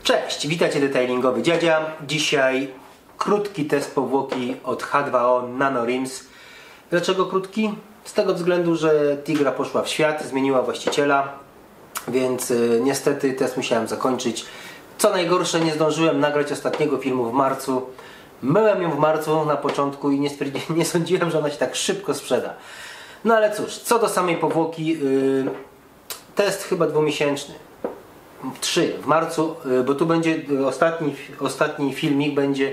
Cześć, witajcie Detailingowy Dziadzia. Dzisiaj krótki test powłoki od H2O Nano Rims. Dlaczego krótki? Z tego względu, że Tigra poszła w świat, zmieniła właściciela, więc niestety test musiałem zakończyć. Co najgorsze, nie zdążyłem nagrać ostatniego filmu w marcu. Myłem ją w marcu na początku i nie sądziłem, że ona się tak szybko sprzeda. No ale cóż, co do samej powłoki, test chyba dwumiesięczny. 3 w marcu, bo tu będzie ostatni filmik będzie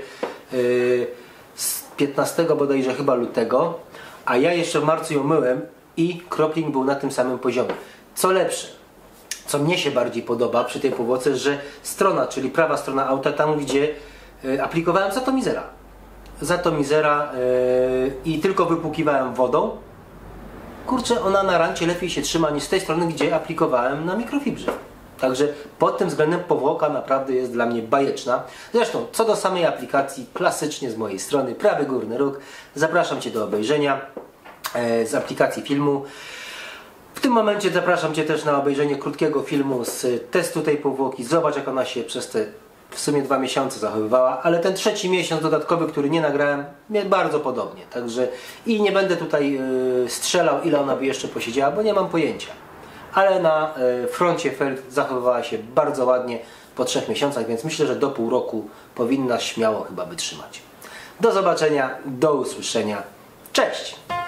z 15 bodajże chyba lutego, a ja jeszcze w marcu ją myłem i kropling był na tym samym poziomie. Co lepsze, co mnie się bardziej podoba przy tej powłoce, że strona, czyli prawa strona auta, tam gdzie aplikowałem zatomizera i tylko wypłukiwałem wodą, kurczę, ona na rancie lepiej się trzyma niż z tej strony, gdzie aplikowałem na mikrofibrze. Także pod tym względem powłoka naprawdę jest dla mnie bajeczna. Zresztą, co do samej aplikacji, klasycznie z mojej strony, prawy górny róg. Zapraszam Cię do obejrzenia z aplikacji filmu. W tym momencie zapraszam Cię też na obejrzenie krótkiego filmu z testu tej powłoki. Zobacz, jak ona się przez te w sumie 2 miesiące zachowywała, ale ten 3. miesiąc dodatkowy, który nie nagrałem, mnie bardzo podobnie. Także i nie będę tutaj strzelał, ile ona by jeszcze posiedziała, bo nie mam pojęcia. Ale na froncie felt zachowywała się bardzo ładnie po 3 miesiącach, więc myślę, że do pół roku powinna śmiało chyba wytrzymać. Do zobaczenia, do usłyszenia. Cześć!